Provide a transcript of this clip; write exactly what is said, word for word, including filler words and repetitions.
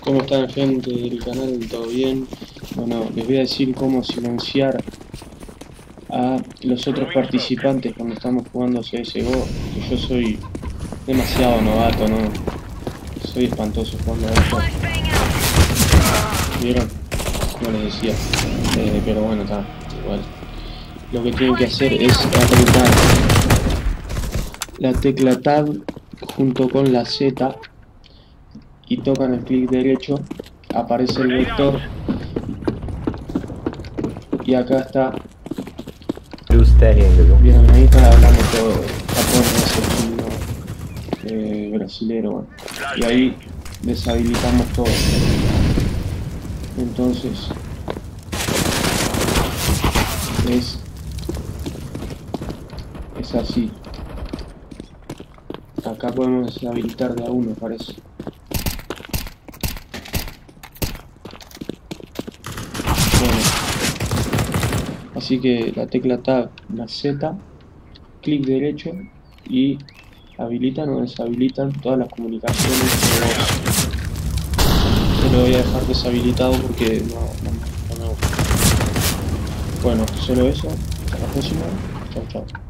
¿Cómo están, gente del canal? ¿Todo bien? Bueno, les voy a decir cómo silenciar a los otros participantes cuando estamos jugando C S G O, que yo soy demasiado novato, ¿no? Soy espantoso jugando a esto. ¿Vieron? No les decía. Eh, pero bueno, está, igual. Lo que tienen que hacer es apretar la tecla Tab junto con la Z y tocan el clic derecho, aparece el vector y acá está. Bien, ahí está hablando todo japonés, chino, eh, brasilero, bueno. Y ahí deshabilitamos todo. Entonces es, es así. Acá podemos deshabilitar de a uno, parece. Bueno, así que la tecla Tab, la Z, clic derecho y habilitan o deshabilitan todas las comunicaciones de voz. Yo lo voy a dejar deshabilitado porque no, no, no me gusta. Bueno, solo eso. Hasta la próxima. Chau, chau.